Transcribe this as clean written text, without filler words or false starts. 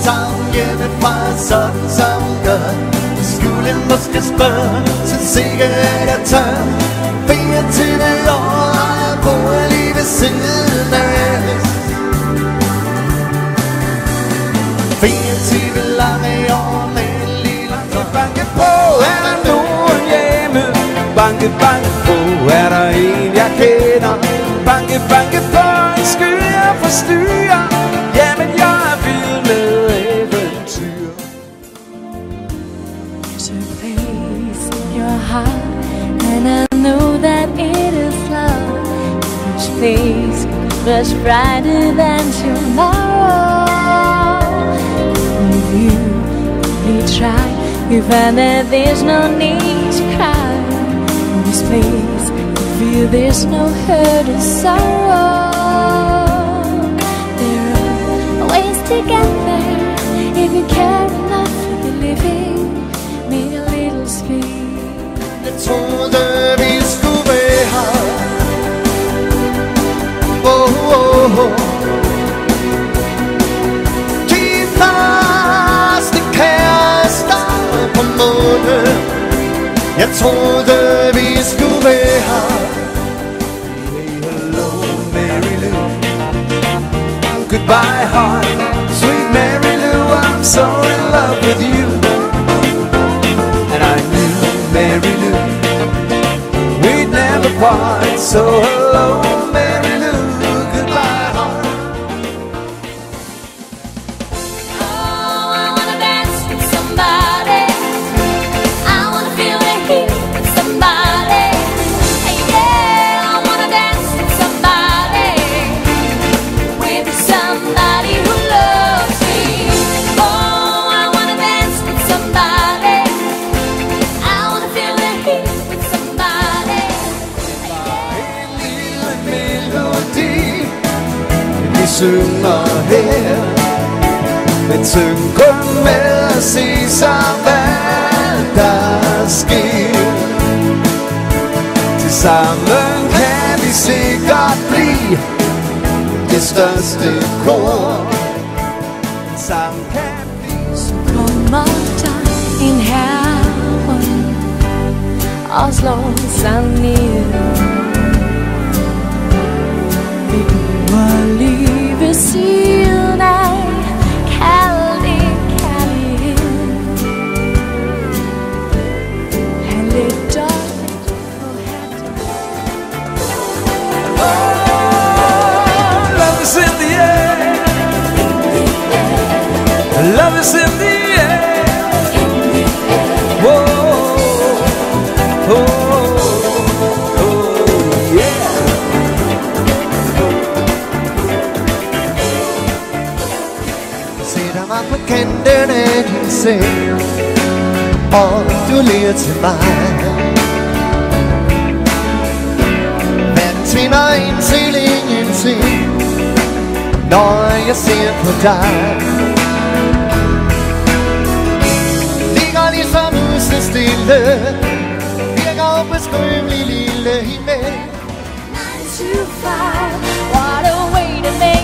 savn hjemmefra, sådan som hun gør. Skulle jeg måske spørge, så sikkert at jeg tør. 24 år, og jeg bor lige ved siden af. 24 lange år med en lille drøm. Banke på, er der nogen hjemme? Banke, banke på, er der en jeg kender? Banke, banke på, en sky jeg forstyrrer. Jamen jeg er vild med eventyr. There's a place in your heart, and I know that it is love. Each place much brighter than tomorrow. If you really try, you find that there's no need to cry. In this place, you feel there's no hurt or sorrow. There are ways to get there if you care enough for the living. Make a little space. Jeg troede vi skulle være her. Oh, oh, oh. De første kærester på månen. Jeg troede vi skulle være her. Hey, hello, Mary Lou. Goodbye, heart. Sweet Mary Lou, I'm so in love with you. And I knew, Mary Lou, we'd never part. So hello, Mary Lou, goodbye, heart. Oh, I wanna dance with somebody. I wanna feel the heat with somebody. Hey, yeah, I wanna dance with somebody. With somebody who loves me. Oh, I wanna dance with somebody. I wanna feel the heat with somebody. En lille melodi, vi synger her. Men syng kun med at se sig, hvad der sker. Tilsammen kan vi sikkert blive det største kor. Sammen kan vi. Så kommer der en herre og slår sig ned. Vi bor lige ved siden af. Kald det kærlighed. Han lidt dårligt på hatten. Love is in the air. Love is in the air. Whoa, oh, oh, yeah. Sætter mig på kanten af din seng, og du ler til mig. Verden tvinder ind til ingenting, når jeg ser på dig. Ligger ligesom huset stille, virker ubeskrivelig lille himmel. 9 to 5, what a way to make